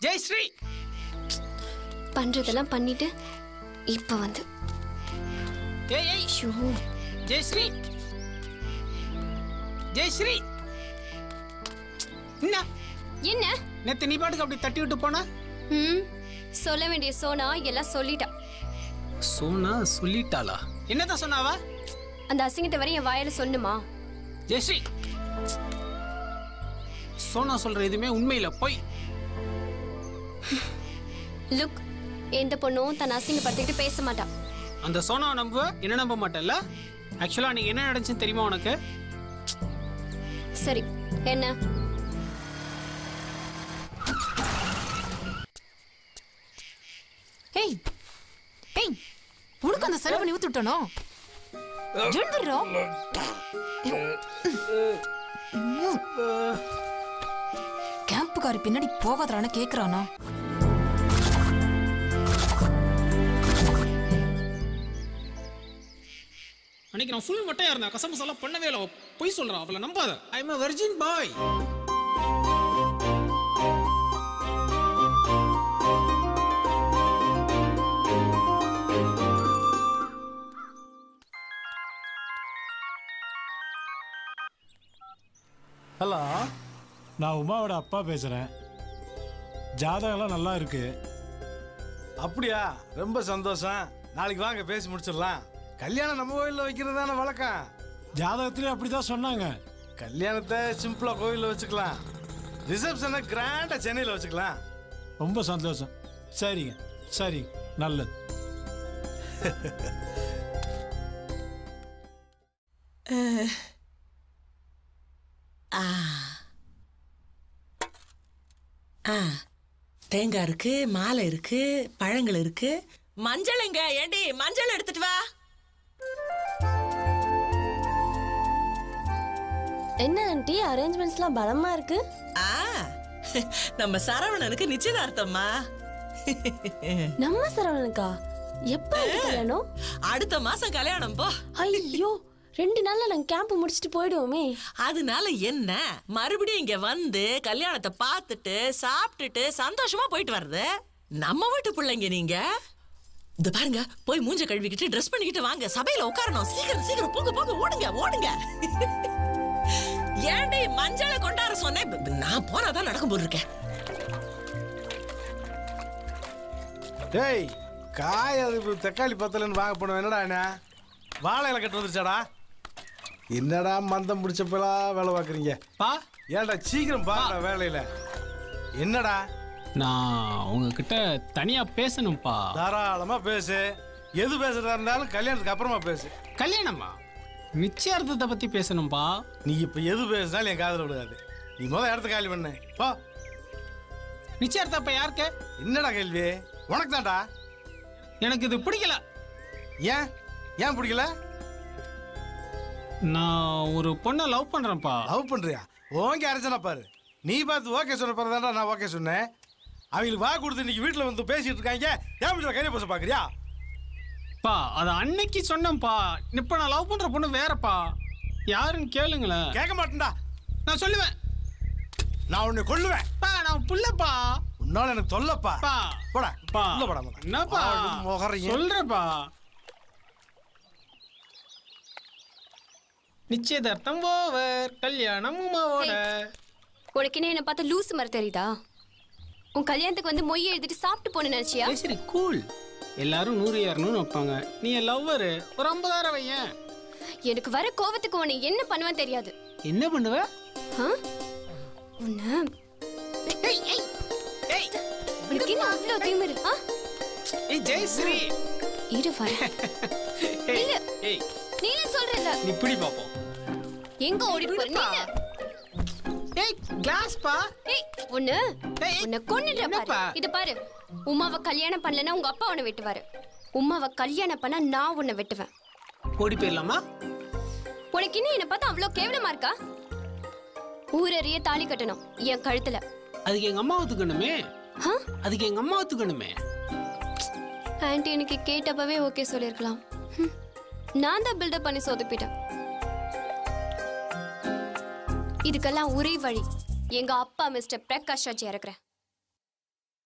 ஜெயஸ்ரீ பண்றதெல்லாம் பண்ணிட்டு இப்ப வந்து ஏய் ஏய் ஷூ ஜெயஸ்ரீ ஜெயஸ்ரீ என்ன நேத்து நீ பாட்டுக்கு அப்படி தட்டி விட்டு போன சொல்ல வேண்டிய சோனா எல்லாம் சொல்லிட்டா. சோனா சொல்லிட்டாளா? என்னதான் சொன்னாவா? அந்த அசிங்கத்தை வரை என் வாயில சொன்னுமா? ஜெயஸ்ரீ சோனா சொல்ற எதுவுமே உண்மையில போய். லுக், எந்த பொண்ணும் தன் அசிங்கப்படுத்திட்டு பேச மாட்டா. அந்த சோனாவை நம்புவ, என்ன நம்ப மாட்டல்ல? ஆக்சுவலா நீ என்ன நடந்துச்சுன்னு தெரியுமா உனக்கு? சரி, என்ன? ஏய் ஏய், உனக்கு அந்த செலவு பண்ணி ஊத்துட்டனோ? ஜெண்டரோ கேம்புக்காரி பின்னாடி போகாதறானே கேக்குறானா? அன்னைக்கு நான் ஃபுல் மட்டையா இருந்தேன், கசமு சொல்ல பண்ணவே இல்லை. பொய் சொல்றான், அவளை நம்பாத. I am a virgin boy. Hello, நான் உமாவோட அப்பா பேசுகிறேன். ஜாதகம்லாம் நல்லா இருக்கு. அப்படியா? ரொம்ப சந்தோஷம். நாளைக்கு வாங்க பேசி முடிச்சிடலாம். கல்யாணம் நம்ம கோயிலில் வைக்கிறது தானே வழக்கம். ஜாதகத்திலே அப்படி தான் சொன்னாங்க. கல்யாணத்தை சிம்பிளாக கோயிலில் வச்சுக்கலாம், ரிசப்ஷனை கிராண்டாக சென்னையில் வச்சுக்கலாம். ரொம்ப சந்தோஷம். சரிங்க, சரி, நல்லது. தேங்காய் இருக்கு, மாலை இருக்கு, பழங்கள் இருக்கு. மஞ்சள் எங்க? ஏண்டி மஞ்சள் எடுத்துட்டு வா. என்ன ஆண்டி, அரேஞ்ச்மெண்ட்ஸ்லாம் பலமா இருக்கு. நம்ம சரவணனுக்கு நிச்சயதார்த்தம்மா. நம்ம சரவணனுக்கா? எப்ப கல்யாணம்? அடுத்த மாசம் கல்யாணம். போ. ஐயோ, 2 நாள்ல நாங்க கேம்ப் முடிச்சிட்டு போயிடுவோமே. அதனால என்ன, மறுபடியும் இங்க வந்து கல்யாணத்தை பார்த்துட்டு சாப்பிட்டுட்டு சந்தோஷமா போயிட்டு வர்றது. நம்ம வீட்டு பிள்ளைங்க நீங்க. இந்த பாருங்க, போய் மூஞ்ச கழுவிக்கிட்டு ட்ரெஸ் பண்ணிக்கிட்டு வாங்க, சபையில உட்காரணும். சீக்கிரம் சீக்கிரம் போங்க போங்க, ஓடுங்க ஓடுங்க. ஏண்டி மஞ்சளை கொண்டாட சொன்னேன், நான் போனாதான் நடக்கும் போல் இருக்கேன். டேய், காய் அது தக்காளி பத்தலன்னு வாங்க போனோம். என்னடா என்ன வாழை இலை கட்டு வந்துருச்சாடா? என்னடா மந்தம் பிடிச்சப்பெல்லாம் வேலை பார்க்குறீங்க? பா, ஏன்டா சீக்கிரம் பாருடா வேலையில. என்னடா? நான் உங்ககிட்ட தனியா பேசணும்ப்பா. தாராளமா பேசு. எது பேசுறதா இருந்தாலும் கல்யாணத்துக்கு அப்புறமா பேசு. கல்யாணமா? நிச்சயார்த்தத்தை பத்தி பேசணும்பா. நீ இப்ப எது பேசினாலும் என் காதுல விடாது. நீ முதல் இடத்த காலி பண்ணு போ. நிச்சயார்த்தம் அப்ப யாருக்கு? என்னடா கேள்வி? உனக்கு தான்டா. எனக்கு இது பிடிக்கல. ஏன் ஏன் பிடிக்கல? நான் ஒரு பொண்ணை லவ் பண்றேன்ப்பா. லவ் பண்றியா? ஓங்க அரைச்சனா பாரு. நீ பார்த்து ஓகே சொன்ன பிறதாண்டா நான் ஓகே சொன்னேன். அவங்களுக்கு வா கொடுத்து இன்னைக்கு வீட்டில் வந்து பேசிட்டு இருக்காங்க. ஏன் வீட்டில் கையை பேச பாக்குறியா? பா, அது அன்னைக்கு சொன்னேன்ப்பா. இப்ப நான் லவ் பண்ற பொண்ணு வேறப்பா. யாருன்னு கேளுங்களேன். கேட்க மாட்டேன்டா. நான் சொல்லுவேன். நான் உன்னை கொல்லுவேன். பா, நான் புள்ளப்பா. உன்னால எனக்கு தொல்லப்பா. பா, போடா பா. உள்ள போடா. என்னப்பா சொல்றப்பா? நிச்சயதார்த்தம் ஓவர், கல்யாணம் உமாவோட. உனக்கு என்ன பார்த்து லூசு மாதிரி தெரியுதா? உன் கல்யாணத்துக்கு வந்து மொய் எழுதிட்டு சாப்பிட்டு போன நினைச்சியா? சரி, கூல். எல்லாரும் 100 200 வைப்பாங்க. நீ லவ்வரு, ஒரு 50,000 வையேன். எனக்கு வர கோவத்துக்கு உன்னை என்ன பண்ணுவேன்னு தெரியாது. என்ன பண்ணுவ? உனக்கு என்ன அவ்வளோ திமிரு? ஏய் ஜெயஸ்ரீ, இரு வரேன். இல்ல, நீல சொல்றல. நீ பிடி பாப்போம். எங்க ஓடிட்டு போற நீ? ஏய் கிளாஸ் பா. ஏய் உன்னை கொன்னுடுற பாரு. இது பாரு, உமாவை கல்யாணம் பண்ணலனா உங்க அப்பா உன்னை வெட்டுவாரு. உமாவை கல்யாணம் பண்ணா நான் உன்னை வெட்டுவேன். ஓடி போயிடலாமா? உனக்கு இன்னும் என்ன பார்த்தா அவ்வளோ கேவலமா இருக்கா? ஊரறிய தாலி கட்டணும் என் கழுத்துல. அதுக்கு எங்க அம்மா ஒத்துக்கணுமே. அதுக்கு எங்க அம்மா ஒத்துக்கணுமே. ஆன்ட்டி எனக்கு கேட்டப்பவே ஓகே சொல்லிருக்கலாம். நான் தான் பில்டப் பண்ணி சொதப்பிட்டேன். இதுக்கெல்லாம் ஒரே வழி, எங்க அப்பா மிஸ்டர் பிரகாஷ் ராஜ் இறக்குறேன்.